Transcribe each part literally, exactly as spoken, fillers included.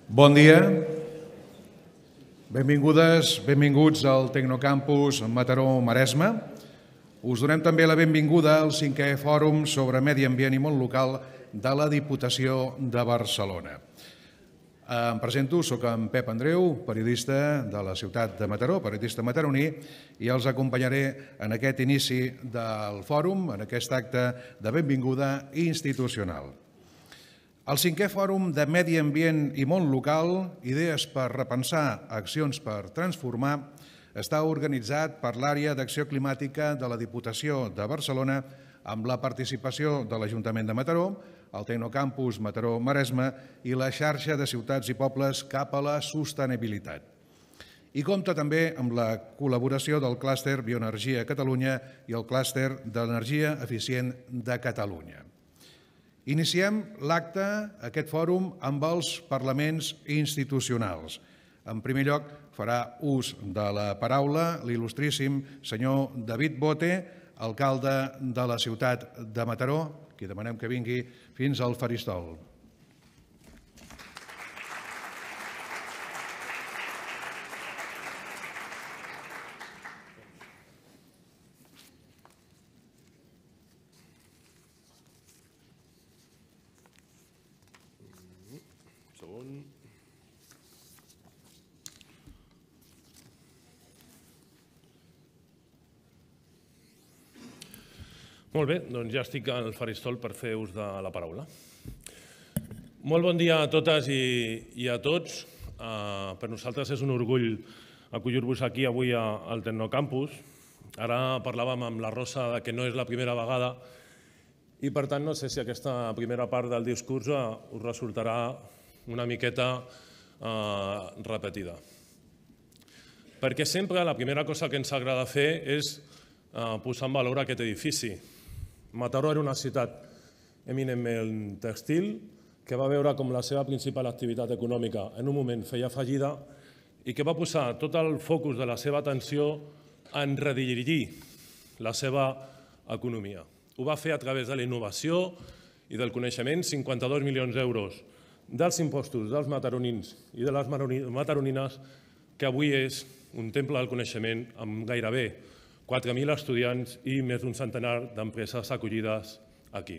Bon dia. Benvingudes, benvinguts al Tecnocampus Mataró-Maresme. Us donem també la benvinguda al cinquè Fòrum sobre Medi Ambient i Món Local de la Diputació de Barcelona. Em presento, soc en Pep Andreu, periodista de la ciutat de Mataró, periodista mataroní, i els acompanyaré en aquest inici del fòrum, en aquest acte de benvinguda institucional. El cinquè Fòrum de Medi Ambient i Món Local, Idees per repensar, accions per transformar, està organitzat per l'Àrea d'Acció Climàtica de la Diputació de Barcelona amb la participació de l'Ajuntament de Mataró, el Tecnocampus Mataró-Maresme i la xarxa de ciutats i pobles cap a la sostenibilitat. I compta també amb la col·laboració del Clúster Bioenergia Catalunya i el Clúster d'Energia Eficient de Catalunya. Iniciem l'acte, aquest fòrum, amb els parlaments institucionals. En primer lloc, farà ús de la paraula l'il·lustríssim senyor David Bote, alcalde de la ciutat de Mataró, qui demanem que vingui fins al faristol. Molt bé, doncs ja estic al faristol per fer ús de la paraula. Molt bon dia a totes i a tots. Per nosaltres és un orgull acollir-vos aquí avui al Tecnocampus. Ara parlàvem amb la Rosa que no és la primera vegada i per tant no sé si aquesta primera part del discurs us resultarà una miqueta repetida. Perquè sempre la primera cosa que ens agrada fer és posar en valor aquest edifici. Mataró era una ciutat eminentment tèxtil que va veure com la seva principal activitat econòmica en un moment feia fallida i que va posar tot el focus de la seva atenció en redirigir la seva economia. Ho va fer a través de la innovació i del coneixement, cinquanta-dos milions d'euros dels impostos dels mataronins i de les mataronines, que avui és un temple del coneixement amb gairebé quatre mil estudiants i més d'un centenar d'empreses acollides aquí.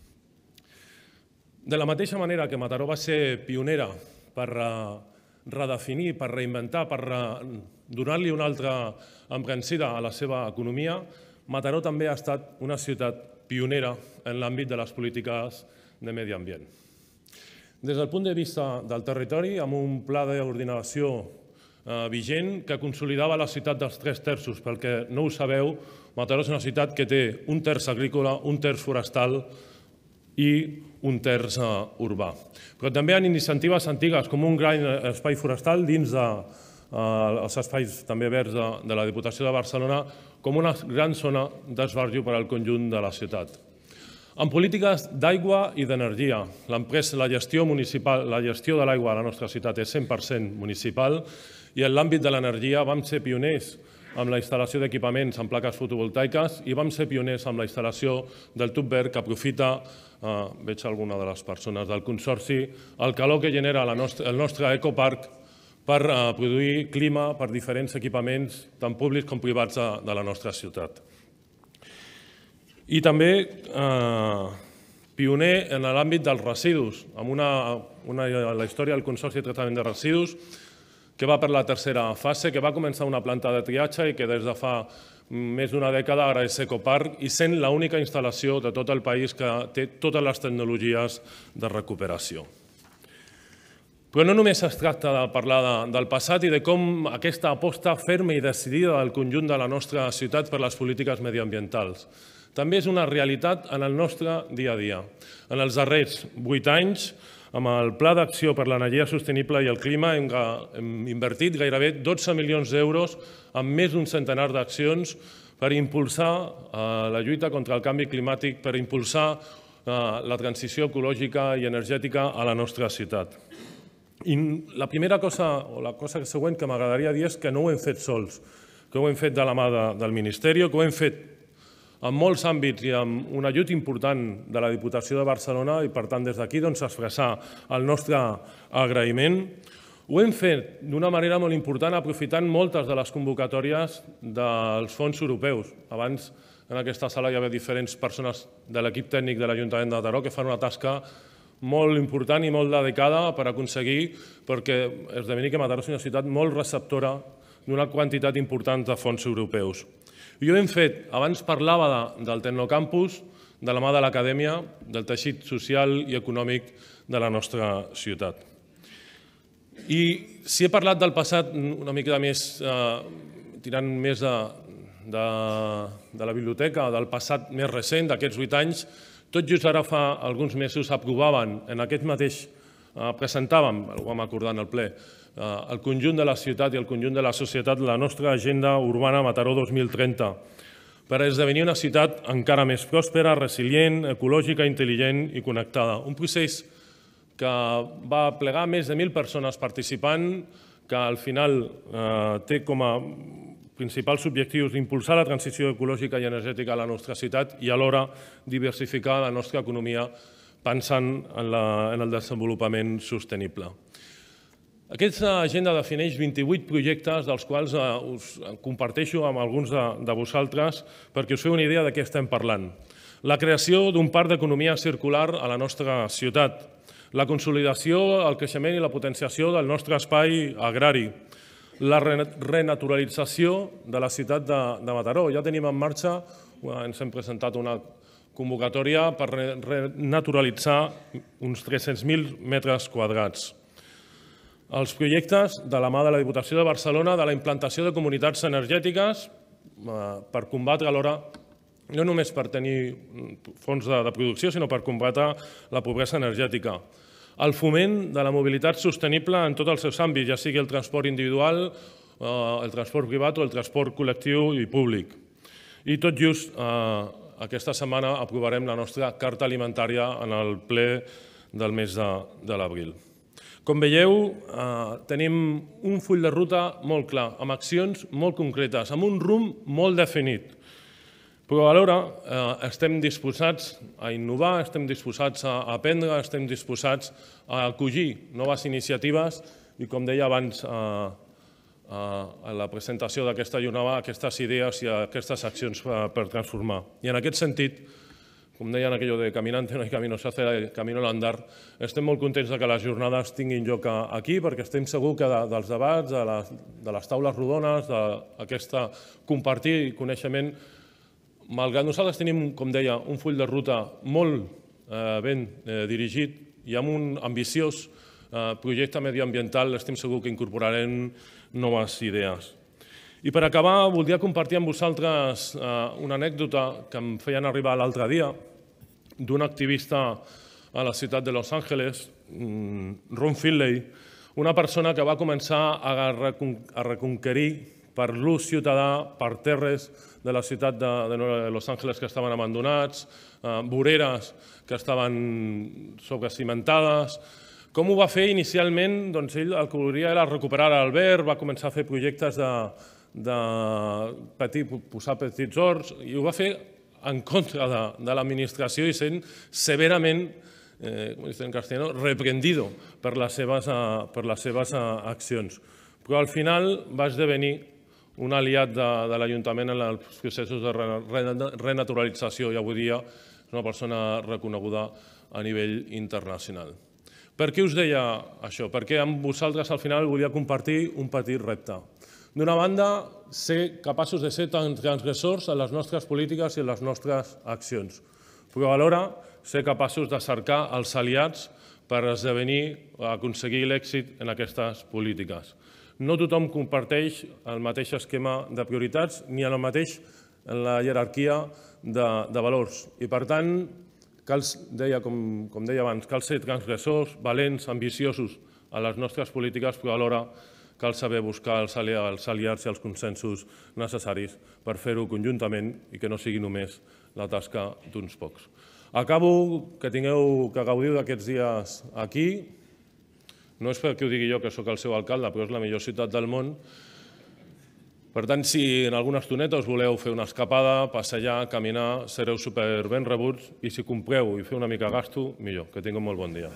De la mateixa manera que Mataró va ser pionera per redefinir, per reinventar, per donar-li una altra embranzida a la seva economia, Mataró també ha estat una ciutat pionera en l'àmbit de les polítiques de medi ambient. Des del punt de vista del territori, amb un pla d'ordenació vigent que consolidava la ciutat dels tres terços. Pel que no ho sabeu, Mataró és una ciutat que té un terç agrícola, un terç forestal i un terç urbà. Però també hi ha iniciatives antigues com un gran espai forestal dins dels espais també verds de la Diputació de Barcelona com una gran zona d'esbarjo per al conjunt de la ciutat. En polítiques d'aigua i d'energia, la gestió municipal, la gestió de l'aigua a la nostra ciutat és cent per cent municipal i en l'àmbit de l'energia vam ser pioners amb la instal·lació d'equipaments en plaques fotovoltaiques i vam ser pioners amb la instal·lació del tub verd que aprofita, veig alguna de les persones del Consorci, el calor que genera el nostre ecoparc per produir clima per diferents equipaments tant públics com privats de la nostra ciutat. I també pioner en l'àmbit dels residus, amb la història del Consorci de Tractament de Residus, que va per la tercera fase, que va començar una planta de triatge i que des de fa més d'una dècada ara és Ecoparc i sent l'única instal·lació de tot el país que té totes les tecnologies de recuperació. Però no només es tracta de parlar del passat i de com aquesta aposta ferma i decidida del conjunt de la nostra ciutat per les polítiques mediambientals. També és una realitat en el nostre dia a dia. En els darrers vuit anys, amb el Pla d'Acció per l'Energia Sostenible i el Clima hem invertit gairebé dotze milions d'euros en més d'un centenar d'accions per impulsar la lluita contra el canvi climàtic, per impulsar la transició ecològica i energètica a la nostra ciutat. I la primera cosa, o la cosa següent que m'agradaria dir és que no ho hem fet sols, que ho hem fet de la mà del Ministeri, que ho hem fet en molts àmbits i amb un ajut important de la Diputació de Barcelona i, per tant, des d'aquí expressar el nostre agraïment. Ho hem fet d'una manera molt important aprofitant moltes de les convocatòries dels fons europeus. Abans, en aquesta sala hi havia diferents persones de l'equip tècnic de l'Ajuntament de Mataró que fan una tasca molt important i molt dedicada per aconseguir perquè esdevenir que Mataró és una ciutat molt receptora d'una quantitat important de fons europeus. I ho hem fet, abans parlava del Tecnocampus, de la mà de l'acadèmia, del teixit social i econòmic de la nostra ciutat. I si he parlat del passat una mica més, tirant més de la biblioteca, del passat més recent, d'aquests vuit anys, tot just ara fa alguns mesos aprovaven, en aquest mateix, presentàvem, ho vam acordar en el ple, el conjunt de la ciutat i el conjunt de la societat la nostra agenda urbana Mataró dos mil trenta per esdevenir una ciutat encara més pròspera, resilient, ecològica, intel·ligent i connectada. Un procés que va plegar més de mil persones participant, que al final té com a principals objectius d'impulsar la transició ecològica i energètica a la nostra ciutat i alhora diversificar la nostra economia pensant en el desenvolupament sostenible. Aquesta agenda defineix vint-i-vuit projectes, dels quals us comparteixo amb alguns de vosaltres perquè us feu una idea de què estem parlant. La creació d'un parc d'economia circular a la nostra ciutat, la consolidació, el creixement i la potenciació del nostre espai agrari, la renaturalització de la ciutat de Mataró. Ja tenim en marxa, ens hem presentat una convocatòria per renaturalitzar uns tres-cents mil metres quadrats. Els projectes de la mà de la Diputació de Barcelona de la implantació de comunitats energètiques per combatre alhora, no només per tenir fons de producció, sinó per combatre la pobresa energètica. El foment de la mobilitat sostenible en tots els seus àmbits, ja sigui el transport individual, el transport privat o el transport col·lectiu i públic. I tot just aquesta setmana aprovarem la nostra carta alimentària en el ple del mes de l'abril. Com veieu, tenim un full de ruta molt clar, amb accions molt concretes, amb un rumb molt definit. Però alhora estem disposats a innovar, estem disposats a aprendre, estem disposats a acollir noves iniciatives i, com deia abans a la presentació d'aquesta jornada, aquestes idees i aquestes accions per transformar. I en aquest sentit, com deien aquello de caminante no hay camino, se hace camino al andar, estem molt contents que les jornades tinguin lloc aquí perquè estem segurs que dels debats, de les taules rodones, d'aquest compartir coneixement, malgrat nosaltres tenim, com deia, un full de ruta molt ben dirigit i amb un ambiciós projecte mediambiental, estem segurs que incorporarem noves idees. I per acabar, voldria compartir amb vosaltres una anècdota que em feien arribar l'altre dia d'un activista a la ciutat de Los Angeles, Ron Finley, una persona que va començar a reconquerir per l'ús ciutadà, per terres de la ciutat de Los Angeles que estaven abandonats, voreres que estaven sobrecimentades. Com ho va fer inicialment? Doncs ell el que volia era recuperar l'alberg, va començar a fer projectes de posar petits horts i ho va fer en contra de l'administració i sent severament, com dic en castellano, reprendido per les seves accions. Però al final va esdevenir un aliat de l'Ajuntament en els processos de renaturalització i avui dia és una persona reconeguda a nivell internacional. Per què us deia això? Perquè amb vosaltres al final volia compartir un petit repte. D'una banda, ser capaços de ser transgressors en les nostres polítiques i en les nostres accions, però alhora ser capaços de cercar els aliats per esdevenir, aconseguir l'èxit en aquestes polítiques. No tothom comparteix el mateix esquema de prioritats ni en el mateix en la jerarquia de valors. I per tant, com deia abans, cal ser transgressors, valents, ambiciosos a les nostres polítiques, però alhora cal saber buscar els aliats i els consensos necessaris per fer-ho conjuntament i que no sigui només la tasca d'uns pocs. Acabo, que tingueu, que gaudiu d'aquests dies aquí. No és perquè ho digui jo, que sóc el seu alcalde, però és la millor ciutat del món. Per tant, si en alguna estoneta us voleu fer una escapada, passejar, caminar, sereu super ben rebuts i si compreu i feu una mica gasto, millor. Que tingueu molt bon dia.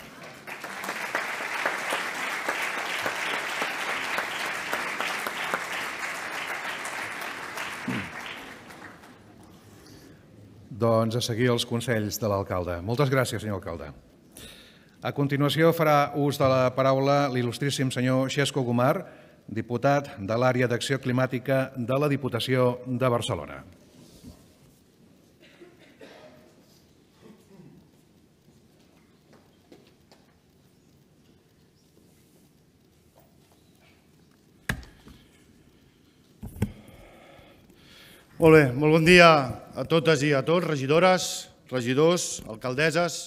Doncs a seguir els consells de l'alcalde. Moltes gràcies, senyor alcalde. A continuació farà ús de la paraula l'il·lustríssim senyor Xesco Gomar, diputat de l'àrea d'acció climàtica de la Diputació de Barcelona. Molt bé, molt bon dia a totes i a tots, regidores, regidors, alcaldesses,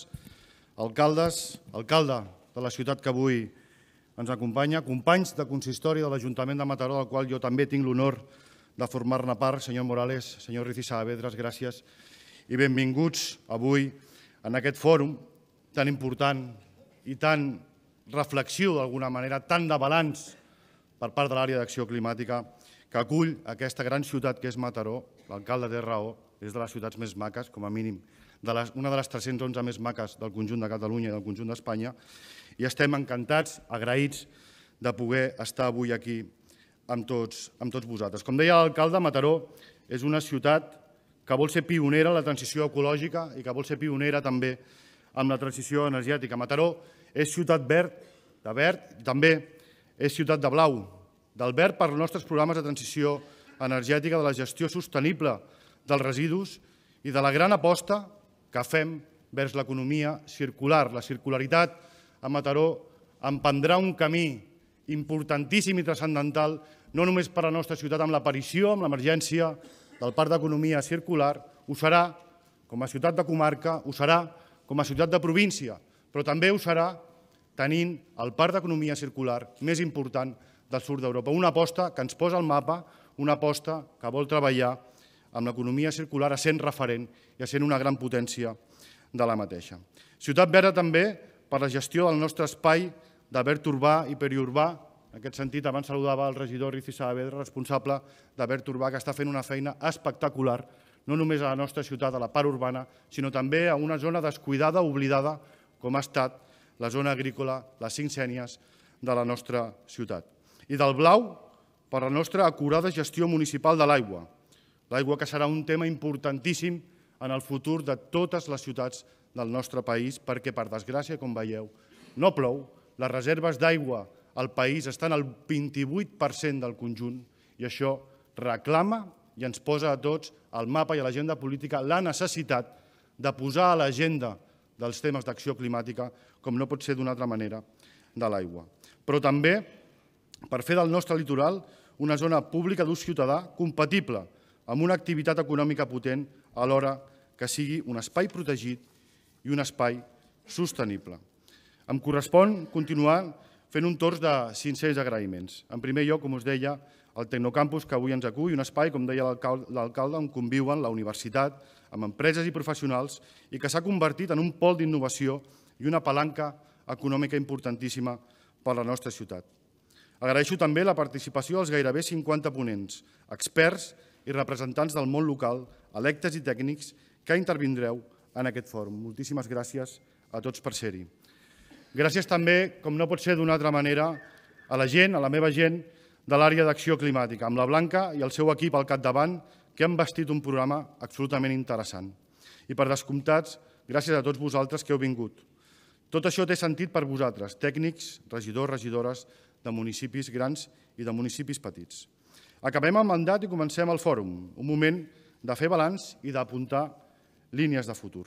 alcaldes, alcalde de la ciutat que avui ens acompanya, companys de consistori de l'Ajuntament de Mataró, del qual jo també tinc l'honor de formar-ne part, senyor Morales, senyor Riz i Saavedras, gràcies i benvinguts avui en aquest fòrum tan important i tan reflexiu d'alguna manera, tan de balanç per part de l'àrea d'acció climàtica que acull aquesta gran ciutat que és Mataró. L'alcalde té raó, és de les ciutats més maques, com a mínim, una de les tres-cents onze més maques del conjunt de Catalunya i del conjunt d'Espanya, i estem encantats, agraïts de poder estar avui aquí amb tots, amb tots vosaltres. Com deia l'alcalde, Mataró és una ciutat que vol ser pionera en la transició ecològica i que vol ser pionera també en la transició energètica. Mataró és ciutat verd, de verd, i també és ciutat de blau, del verd per als nostres programes de transició energètica, de la gestió sostenible dels residus i de la gran aposta que fem vers l'economia circular. La circularitat a Mataró emprendrà un camí importantíssim i transcendental, no només per a la nostra ciutat amb l'aparició, amb l'emergència del Parc d'Economia Circular, ho serà com a ciutat de comarca, ho serà com a ciutat de província, però també ho serà tenint el Parc d'Economia Circular més important del sud d'Europa. Una aposta que ens posa al mapa, una aposta que vol treballar amb l'economia circular essent referent i essent una gran potència de la mateixa. Ciutat verda també per la gestió del nostre espai de verd urbà i periurbà. En aquest sentit, abans saludava el regidor Riz i Saavedra, responsable de verd urbà, que està fent una feina espectacular, no només a la nostra ciutat, a la part urbana, sinó també a una zona descuidada, oblidada, com ha estat la zona agrícola, les cinc sénies de la nostra ciutat. I del blau per la nostra acurada gestió municipal de l'aigua. L'aigua que serà un tema importantíssim en el futur de totes les ciutats del nostre país, perquè, per desgràcia, com veieu, no plou, les reserves d'aigua al país estan al vint-i-vuit per cent del conjunt i això reclama i ens posa a tots al mapa i a l'agenda política la necessitat de posar a l'agenda dels temes d'acció climàtica, com no pot ser d'una altra manera, de l'aigua. Però també per fer del nostre litoral una zona pública d'ús ciutadà compatible amb una activitat econòmica potent alhora que sigui un espai protegit i un espai sostenible. Em correspon continuar fent un torn de sincers agraïments. En primer lloc, com us deia, el Tecnocampus que avui ens acull, un espai, com deia l'alcalde, on conviuen la universitat amb empreses i professionals i que s'ha convertit en un pol d'innovació i una palanca econòmica importantíssima per a la nostra ciutat. Agraeixo també la participació dels gairebé cinquanta ponents, experts i representants del món local, electes i tècnics, que intervindreu en aquest fòrum. Moltíssimes gràcies a tots per ser-hi. Gràcies també, com no pot ser d'una altra manera, a la gent, a la meva gent, de l'àrea d'acció climàtica, amb la Blanca i el seu equip al capdavant, que han bastit un programa absolutament interessant. I per descomptats, gràcies a tots vosaltres que heu vingut. Tot això té sentit per vosaltres, tècnics, regidors, regidores, de municipis grans i de municipis petits. Acabem el mandat i comencem el fòrum, un moment de fer balanç i d'apuntar línies de futur.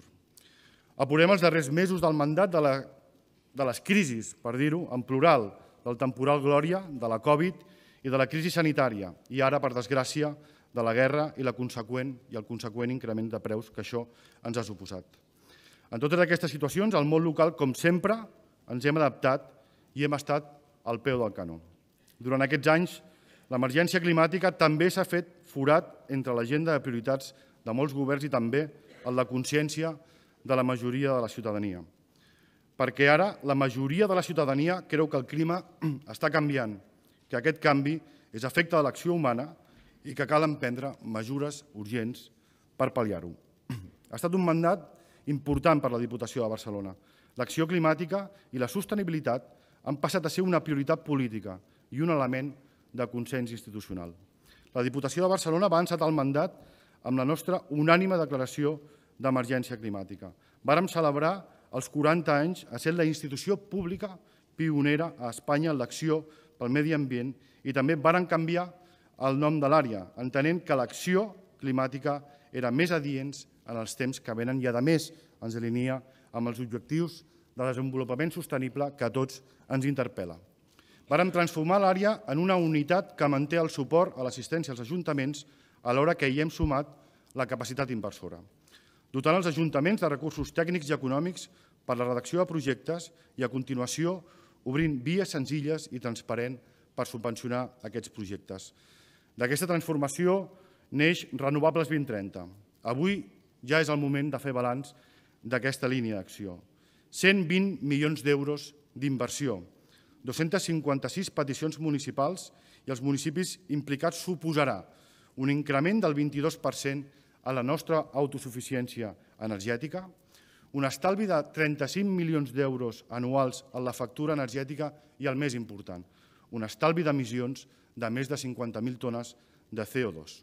Apurem els darrers mesos del mandat de, la, de les crisis, per dir-ho, en plural, del temporal Glòria, de la Covid i de la crisi sanitària, i ara, per desgràcia, de la guerra i, la conseqüent, i el conseqüent increment de preus que això ens ha suposat. En totes aquestes situacions, el món local, com sempre, ens hem adaptat i hem estat al peu del canó. Durant aquests anys, l'emergència climàtica també s'ha fet forat entre l'agenda de prioritats de molts governs i també el de consciència de la majoria de la ciutadania. Perquè ara la majoria de la ciutadania creu que el clima està canviant, que aquest canvi és efecte de l'acció humana i que cal emprendre mesures urgents per pal·liar-ho. Ha estat un mandat important per la Diputació de Barcelona. L'acció climàtica i la sostenibilitat han passat a ser una prioritat política i un element de consens institucional. La Diputació de Barcelona va encetar el mandat amb la nostra unànime declaració d'emergència climàtica. Vàrem celebrar els quaranta anys a ser la institució pública pionera a Espanya en l'acció pel medi ambient i també vàrem canviar el nom de l'àrea, entenent que l'acció climàtica era més adient en els temps que venen i, a més, ens alinea amb els objectius de desenvolupament sostenible que a tots ens interpel·la. Vàrem transformar l'àrea en una unitat que manté el suport a l'assistència als ajuntaments alhora que hi hem sumat la capacitat inversora, dotant els ajuntaments de recursos tècnics i econòmics per la redacció de projectes i, a continuació, obrint vies senzilles i transparents per subvencionar aquests projectes. D'aquesta transformació neix Renovables vint trenta. Avui ja és el moment de fer balanç d'aquesta línia d'acció. cent vint milions d'euros d'inversió, dos-centes cinquanta-sis peticions municipals i els municipis implicats suposarà un increment del vint-i-dos per cent a la nostra autosuficiència energètica, un estalvi de trenta-cinc milions d'euros anuals en la factura energètica i, el més important, un estalvi d'emissions de més de cinquanta mil tones de C O dos.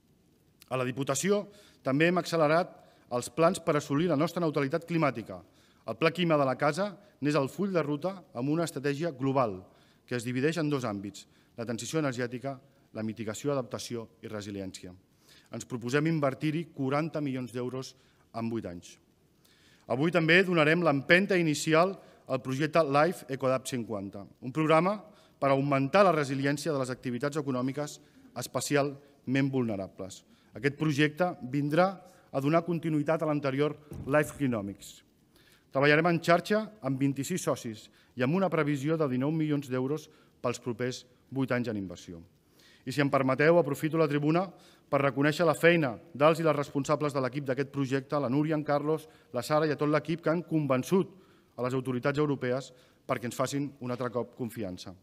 A la Diputació també hem accelerat els plans per assolir la nostra neutralitat climàtica. El Pla Clima de la Casa n'és el full de ruta amb una estratègia global que es divideix en dos àmbits, la transició energètica, la mitigació, adaptació i resiliència. Ens proposem invertir-hi quaranta milions d'euros en vuit anys. Avui també donarem l'empenta inicial al projecte Life EcoAdapt cinquanta, un programa per augmentar la resiliència de les activitats econòmiques especialment vulnerables. Aquest projecte vindrà a donar continuïtat a l'anterior Life Economics. Treballarem en xarxa amb vint-i-sis socis i amb una previsió de dinou milions d'euros pels propers vuit anys en inversió. I si em permeteu, aprofito la tribuna per reconèixer la feina dels i les responsables de l'equip d'aquest projecte, la Núria, en Carlos, la Sara i a tot l'equip que han convençut a les autoritats europees perquè ens facin un altre cop confiança.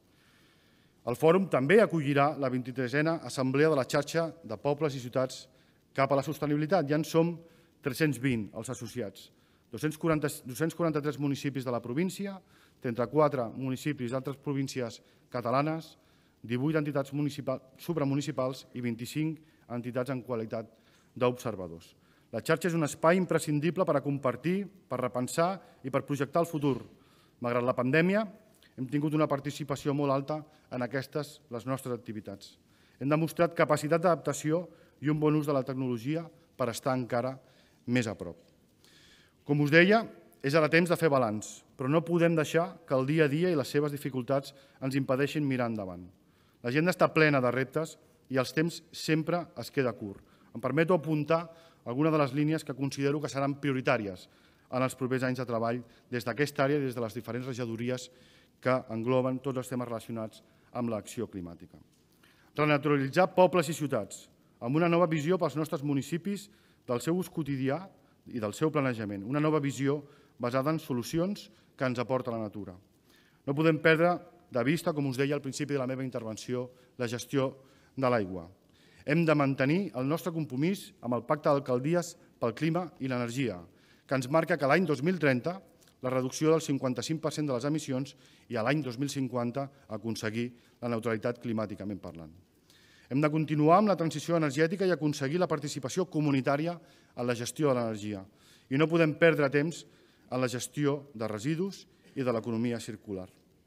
El fòrum també acollirà la vint-i-tresena Assemblea de la xarxa de pobles i ciutats cap a la sostenibilitat. Ja en som tres-cents vint els associats, dos-cents quaranta-tres municipis de la província, trenta-quatre municipis d'altres províncies catalanes, divuit entitats supramunicipals i vint-i-cinc entitats en qualitat d'observadors. La xarxa és un espai imprescindible per a compartir, per repensar i per projectar el futur. Malgrat la pandèmia, hem tingut una participació molt alta en aquestes les nostres activitats. Hem demostrat capacitat d'adaptació i un bon ús de la tecnologia per estar encara més a prop. Com us deia, és ara temps de fer balanç, però no podem deixar que el dia a dia i les seves dificultats ens impedeixin mirar endavant. L'agenda està plena de reptes i els temps sempre es queda curt. Em permeto apuntar algunes de les línies que considero que seran prioritàries en els propers anys de treball des d'aquesta àrea i des de les diferents regidories que engloben tots els temes relacionats amb l'acció climàtica. Renaturalitzar pobles i ciutats amb una nova visió pels nostres municipis del seu ús quotidià i del seu planejament, una nova visió basada en solucions que ens aporta la natura. No podem perdre de vista, com us deia al principi de la meva intervenció, la gestió de l'aigua. Hem de mantenir el nostre compromís amb el Pacte d'Alcaldies pel Clima i l'Energia, que ens marca que l'any dos mil trenta la reducció del cinquanta-cinc per cent de les emissions i a l'any dos mil cinquanta aconseguir la neutralitat climàticament parlant. Hem de continuar amb la transició energètica i aconseguir la participació comunitària en la gestió de l'energia. I no podem perdre temps en la gestió de residus i de l'economia circular.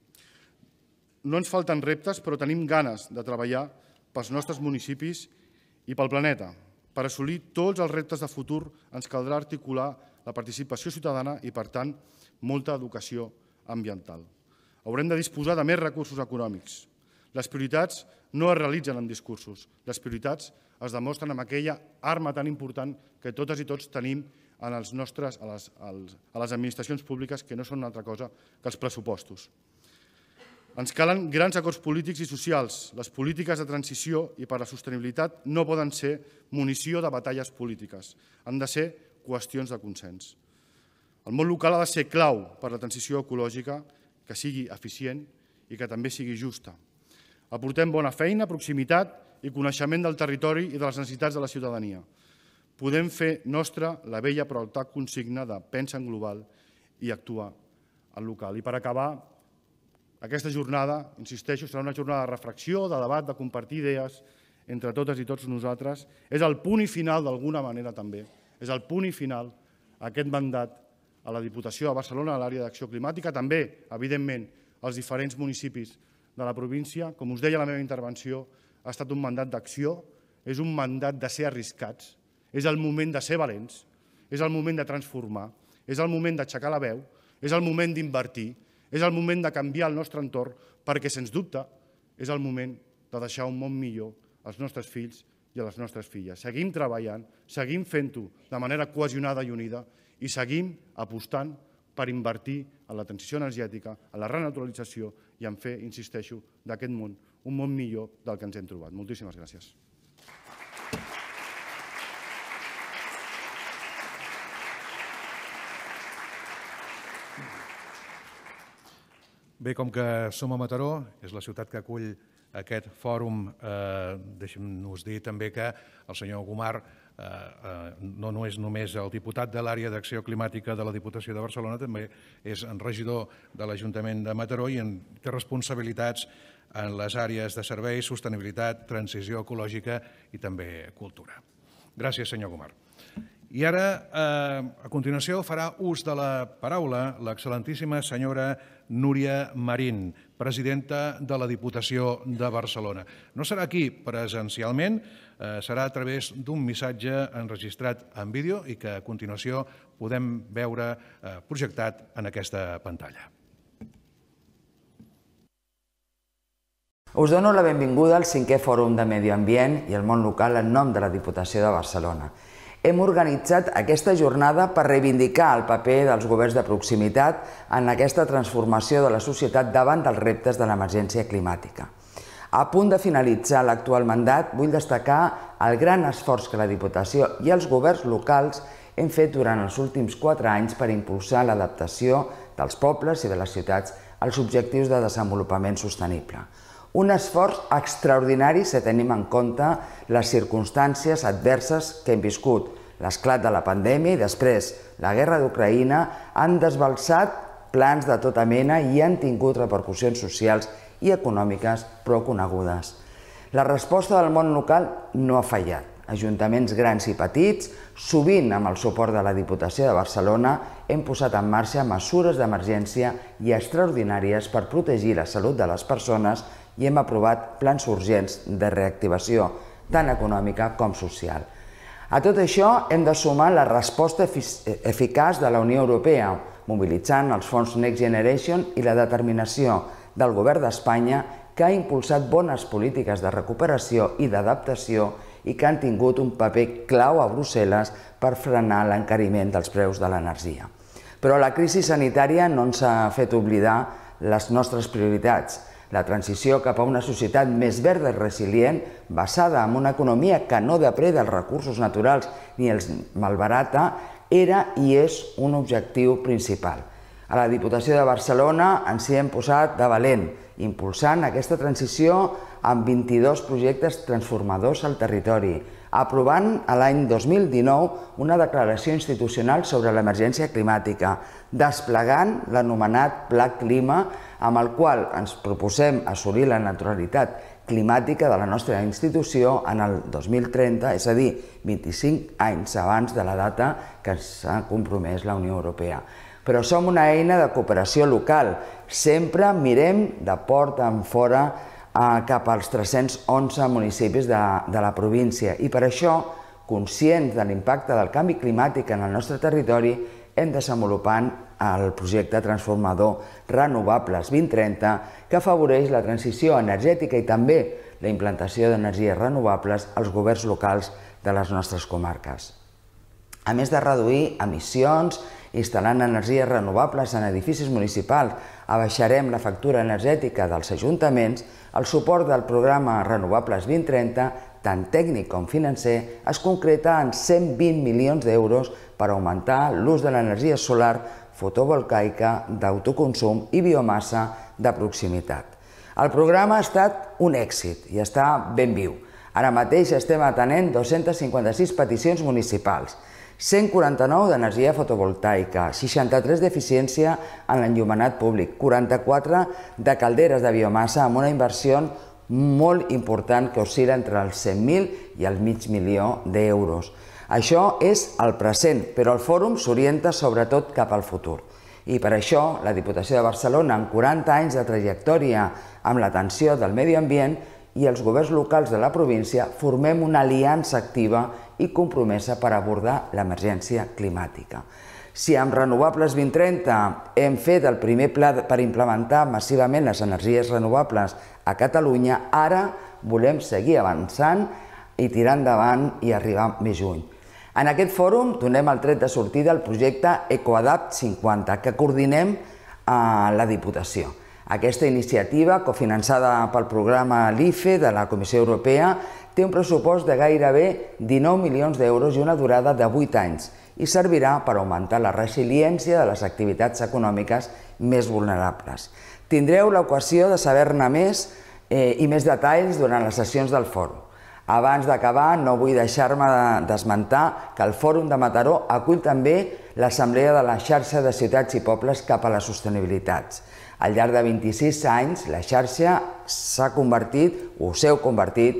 No ens falten reptes, però tenim ganes de treballar pels nostres municipis i pel planeta. Per assolir tots els reptes de futur ens caldrà articular la participació ciutadana i, per tant, molta educació ambiental. Haurem de disposar de més recursos econòmics. Les prioritats no es realitzen en discursos. Les prioritats es demostren amb aquella arma tan important que totes i tots tenim en els nostres, a, les, a les administracions públiques, que no són una altra cosa que els pressupostos. Ens calen grans acords polítics i socials. Les polítiques de transició i per a la sostenibilitat no poden ser munició de batalles polítiques. Han de ser qüestions de consens. El món local ha de ser clau per a la transició ecològica, que sigui eficient i que també sigui justa. Aportem bona feina, proximitat i coneixement del territori i de les necessitats de la ciutadania. Podem fer nostra la vella però alta consigna de pensa en global i actuar en local. I per acabar, aquesta jornada, insisteixo, serà una jornada de reflexió, de debat, de compartir idees entre totes i tots nosaltres. És el punt i final, d'alguna manera també, és el punt i final aquest mandat a la Diputació de Barcelona, a l'àrea d'acció climàtica, també, evidentment, als diferents municipis de la província. Com us deia a la meva intervenció, ha estat un mandat d'acció, és un mandat de ser arriscats, és el moment de ser valents, és el moment de transformar, és el moment d'aixecar la veu, és el moment d'invertir, és el moment de canviar el nostre entorn perquè, sens dubte, és el moment de deixar un món millor als nostres fills i a les nostres filles. Seguim treballant, seguim fent-ho de manera cohesionada i unida i seguim apostant per invertir en la transició energètica, en la renaturalització i en fer, insisteixo, d'aquest món un món millor del que ens hem trobat. Moltíssimes gràcies. Bé, com que som a Mataró, és la ciutat que acull aquest fòrum, eh, deixem-nos dir també que el senyor Gomar eh, eh, no, no és només el diputat de l'àrea d'acció climàtica de la Diputació de Barcelona, també és regidor de l'Ajuntament de Mataró i en, té responsabilitats en les àrees de serveis, sostenibilitat, transició ecològica i també cultura. Gràcies, senyor Gomar. I ara, eh, a continuació, farà ús de la paraula l'excel·lentíssima senyora Núria Marín, presidenta de la Diputació de Barcelona. No serà aquí presencialment, eh, serà a través d'un missatge enregistrat en vídeo i que a continuació podem veure eh, projectat en aquesta pantalla. Us dono la benvinguda al cinquè Fòrum de Medi Ambient i el món local en nom de la Diputació de Barcelona. Hem organitzat aquesta jornada per reivindicar el paper dels governs de proximitat en aquesta transformació de la societat davant dels reptes de l'emergència climàtica. A punt de finalitzar l'actual mandat, vull destacar el gran esforç que la Diputació i els governs locals hem fet durant els últims quatre anys per impulsar l'adaptació dels pobles i de les ciutats als objectius de desenvolupament sostenible. Un esforç extraordinari si tenim en compte les circumstàncies adverses que hem viscut. L'esclat de la pandèmia i després la guerra d'Ucraïna han desbalsat plans de tota mena i han tingut repercussions socials i econòmiques prou conegudes. La resposta del món local no ha fallat. Ajuntaments grans i petits, sovint amb el suport de la Diputació de Barcelona, hem posat en marxa mesures d'emergència i extraordinàries per protegir la salut de les persones i hem aprovat plans urgents de reactivació, tant econòmica com social. A tot això hem de sumar la resposta eficaç de la Unió Europea, mobilitzant els fons Next Generation i la determinació del Govern d'Espanya que ha impulsat bones polítiques de recuperació i d'adaptació i que han tingut un paper clau a Brussel·les per frenar l'encariment dels preus de l'energia. Però la crisi sanitària no ens ha fet oblidar les nostres prioritats. La transició cap a una societat més verda i resilient, basada en una economia que no depreda els recursos naturals ni els malbarata, era i és un objectiu principal. A la Diputació de Barcelona ens hi hem posat de valent, impulsant aquesta transició amb vint-i-dos projectes transformadors al territori, aprovant l'any dos mil dinou una declaració institucional sobre l'emergència climàtica, desplegant l'anomenat Pla Clima, amb el qual ens proposem assolir la neutralitat climàtica de la nostra institució en el dos mil trenta, és a dir, vint-i-cinc anys abans de la data que s'ha compromès la Unió Europea. Però som una eina de cooperació local. Sempre mirem de porta en fora cap als tres-cents onze municipis de la província i per això, conscients de l'impacte del canvi climàtic en el nostre territori, hem desenvolupat el projecte transformador Renovables vint trenta que afavoreix la transició energètica i també la implantació d'energies renovables als governs locals de les nostres comarques. A més de reduir emissions, instal·lant energies renovables en edificis municipals, abaixarem la factura energètica dels ajuntaments, el suport del programa Renovables vint trenta, tant tècnic com financer, es concreta en cent vint milions d'euros per augmentar l'ús de l'energia solar fotovoltaica d'autoconsum i biomassa de proximitat. El programa ha estat un èxit i està ben viu. Ara mateix estem atenent dos-centes cinquanta-sis peticions municipals, cent quaranta-nou d'energia fotovoltaica, seixanta-tres d'eficiència en l'enllumenat públic, quaranta-quatre de calderes de biomassa amb una inversió molt important que oscil·la entre els cent mil i el mig milió d'euros. Això és el present, però el fòrum s'orienta sobretot cap al futur. I per això la Diputació de Barcelona, amb quaranta anys de trajectòria amb l'atenció del medi ambient, i els governs locals de la província formem una aliança activa i compromesa per abordar l'emergència climàtica. Si amb Renovables vint trenta hem fet el primer pla per implementar massivament les energies renovables a Catalunya, ara volem seguir avançant i tirar endavant i arribar més lluny. En aquest fòrum donem el tret de sortida al projecte EcoAdapt cinquanta, que coordinem a la Diputació. Aquesta iniciativa, cofinançada pel programa LIFE de la Comissió Europea, té un pressupost de gairebé dinou milions d'euros i una durada de vuit anys i servirà per augmentar la resiliència de les activitats econòmiques més vulnerables. Tindreu l'ocasió de saber-ne més i més detalls durant les sessions del fòrum. Abans d'acabar, no vull deixar-me d'esmentar que el Fòrum de Mataró acull també l'Assemblea de la Xarxa de Ciutats i Pobles cap a la Sostenibilitat. Al llarg de vint-i-sis anys, la xarxa s'ha convertit, o s'heu convertit,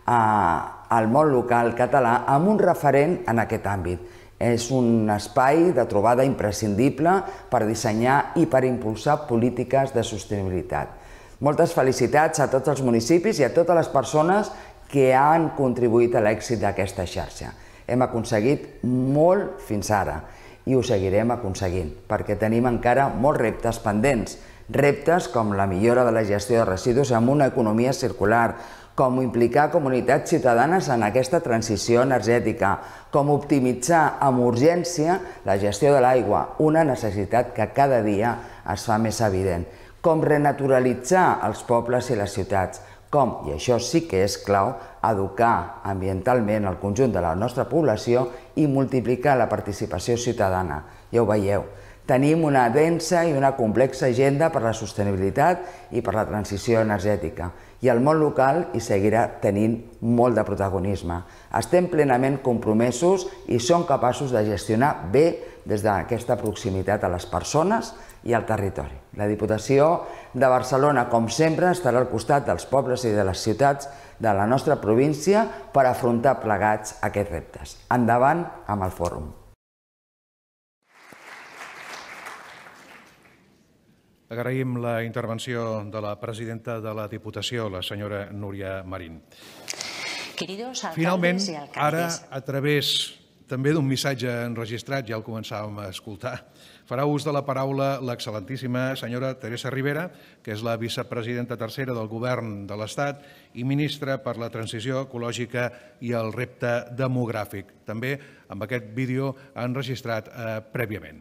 al món local català amb un referent en aquest àmbit. És un espai de trobada imprescindible per dissenyar i per impulsar polítiques de sostenibilitat. Moltes felicitats a tots els municipis i a totes les persones que han contribuït a l'èxit d'aquesta xarxa. Hem aconseguit molt fins ara i ho seguirem aconseguint, perquè tenim encara molts reptes pendents. Reptes com la millora de la gestió de residus amb una economia circular, com implicar comunitats ciutadanes en aquesta transició energètica, com optimitzar amb urgència la gestió de l'aigua, una necessitat que cada dia es fa més evident, com renaturalitzar els pobles i les ciutats, com, i això sí que és clau, educar ambientalment el conjunt de la nostra població i multiplicar la participació ciutadana. Ja ho veieu. Tenim una densa i una complexa agenda per la sostenibilitat i per la transició energètica i el món local hi seguirà tenint molt de protagonisme. Estem plenament compromesos i som capaços de gestionar bé des d'aquesta proximitat a les persones i al territori. La Diputació de Barcelona, com sempre, estarà al costat dels pobles i de les ciutats de la nostra província per afrontar plegats aquests reptes. Endavant amb el fòrum. Agraïm la intervenció de la presidenta de la Diputació, la senyora Núria Marín. Finalment, ara, a través també d'un missatge enregistrat, ja el començàvem a escoltar, farà ús de la paraula l'excel·lentíssima senyora Teresa Ribera, que és la vicepresidenta tercera del Govern de l'Estat i ministra per la transició ecològica i el repte demogràfic. També amb aquest vídeo enregistrat prèviament.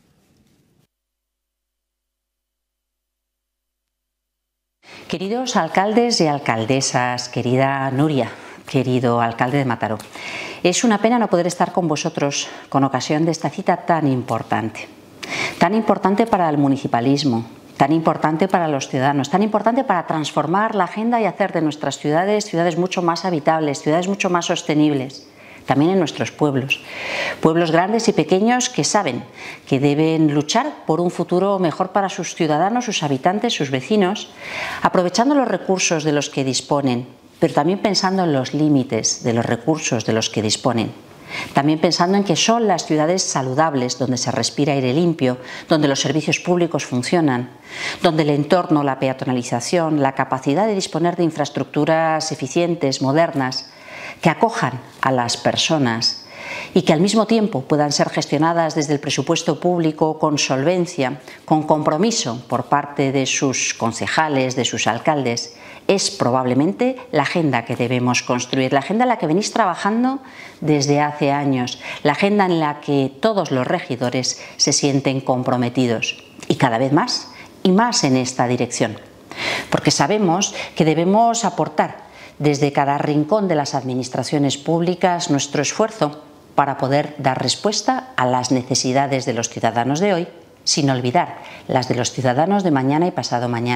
Queridos alcaldes y alcaldesas, querida Nuria, querido alcalde de Mataró, es una pena no poder estar con vosotros con ocasión de esta cita tan importante. Tan importante para el municipalismo, tan importante para los ciudadanos, tan importante para transformar la agenda y hacer de nuestras ciudades ciudades mucho más habitables, ciudades mucho más sostenibles. También en nuestros pueblos, pueblos grandes y pequeños que saben que deben luchar por un futuro mejor para sus ciudadanos, sus habitantes, sus vecinos, aprovechando los recursos de los que disponen, pero también pensando en los límites de los recursos de los que disponen. También pensando en que son las ciudades saludables, donde se respira aire limpio, donde los servicios públicos funcionan, donde el entorno, la peatonalización, la capacidad de disponer de infraestructuras eficientes, modernas, que acojan a las personas y que al mismo tiempo puedan ser gestionadas desde el presupuesto público con solvencia, con compromiso por parte de sus concejales, de sus alcaldes, es probablemente la agenda que debemos construir, la agenda en la que venís trabajando desde hace años, la agenda en la que todos los regidores se sienten comprometidos y cada vez más y más en esta dirección, porque sabemos que debemos aportar desde cada rincón de las administraciones públicas nuestro esfuerzo para poder dar respuesta a las necesidades de los ciudadanos de hoy, sin olvidar las de los ciudadanos de mañana y pasado mañana.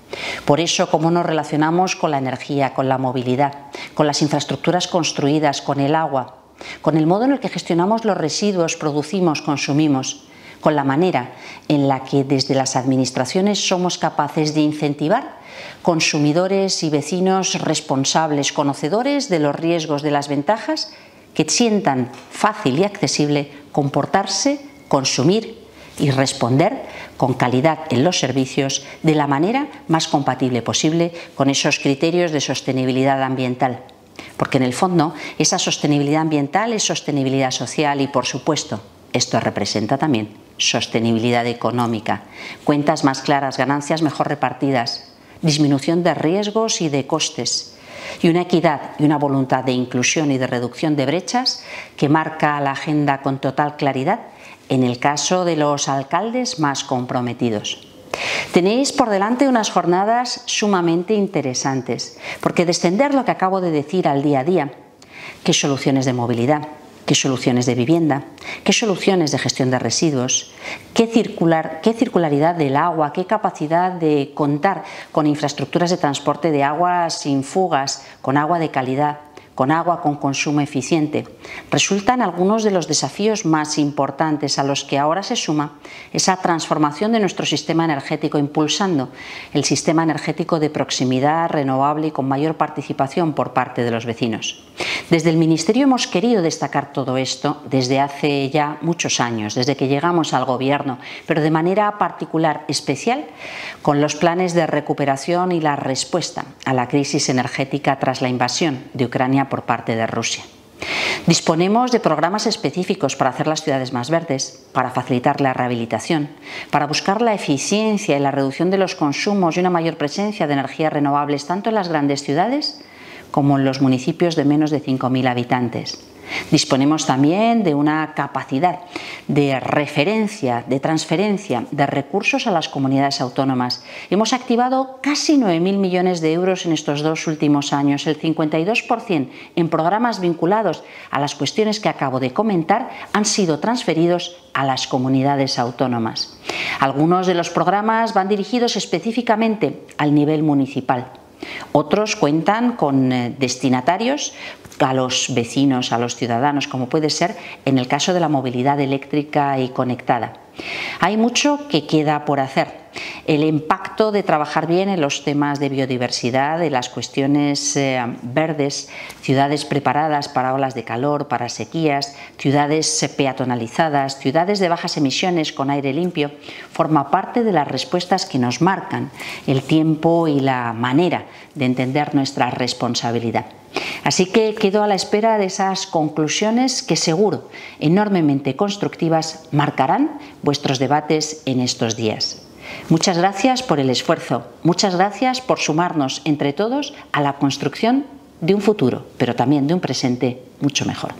Por eso, cómo nos relacionamos con la energía, con la movilidad, con las infraestructuras construidas, con el agua, con el modo en el que gestionamos los residuos, producimos, consumimos, con la manera en la que desde las administraciones somos capaces de incentivar consumidores y vecinos responsables, conocedores de los riesgos, de las ventajas, que sientan fácil y accesible comportarse, consumir y responder con calidad en los servicios de la manera más compatible posible con esos criterios de sostenibilidad ambiental. Porque en el fondo esa sostenibilidad ambiental es sostenibilidad social y, por supuesto, esto representa también sostenibilidad económica, cuentas más claras, ganancias mejor repartidas, disminución de riesgos y de costes, y una equidad y una voluntad de inclusión y de reducción de brechas que marca la agenda con total claridad en el caso de los alcaldes más comprometidos. Tenéis por delante unas jornadas sumamente interesantes, porque de extender lo que acabo de decir al día a día, qué soluciones de movilidad, qué soluciones de vivienda, qué soluciones de gestión de residuos, qué, circular, qué circularidad del agua, qué capacidad de contar con infraestructuras de transporte de agua sin fugas, con agua de calidad, con agua con consumo eficiente, resultan algunos de los desafíos más importantes a los que ahora se suma esa transformación de nuestro sistema energético, impulsando el sistema energético de proximidad, renovable y con mayor participación por parte de los vecinos. Desde el Ministerio hemos querido destacar todo esto desde hace ya muchos años, desde que llegamos al Gobierno, pero de manera particular, especial, con los planes de recuperación y la respuesta a la crisis energética tras la invasión de Ucrania por parte de Rusia. Disponemos de programas específicos para hacer las ciudades más verdes, para facilitar la rehabilitación, para buscar la eficiencia y la reducción de los consumos y una mayor presencia de energías renovables tanto en las grandes ciudades como en los municipios de menos de cinco mil habitantes. Disponemos también de una capacidad de referencia, de transferencia de recursos a las comunidades autónomas. Hemos activado casi nueve mil millones de euros en estos dos últimos años, el cincuenta y dos por ciento en programas vinculados a las cuestiones que acabo de comentar han sido transferidos a las comunidades autónomas. Algunos de los programas van dirigidos específicamente al nivel municipal. Otros cuentan con destinatarios a los vecinos, a los ciudadanos, como puede ser en el caso de la movilidad eléctrica y conectada. Hay mucho que queda por hacer. El impacto de trabajar bien en los temas de biodiversidad, de las cuestiones eh, verdes, ciudades preparadas para olas de calor, para sequías, ciudades peatonalizadas, ciudades de bajas emisiones con aire limpio, forma parte de las respuestas que nos marcan el tiempo y la manera de entender nuestra responsabilidad. Así que quedo a la espera de esas conclusiones que seguro, enormemente constructivas, marcarán vuestros debates en estos días. Muchas gracias por el esfuerzo, muchas gracias por sumarnos entre todos a la construcción de un futuro, pero también de un presente mucho mejor.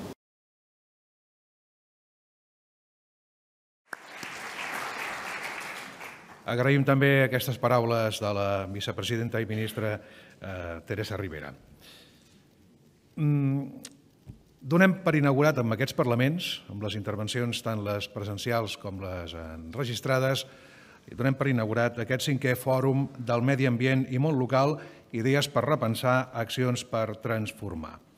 Agraïm també aquestes paraules de la vicepresidenta i ministra eh, Teresa Ribera. Mm, donem per inaugurat amb aquests parlaments, amb les intervencions tant les presencials com les enregistrades, i donem per inaugurat aquest cinquè fòrum del medi ambient i món local, idees per repensar, accions per transformar.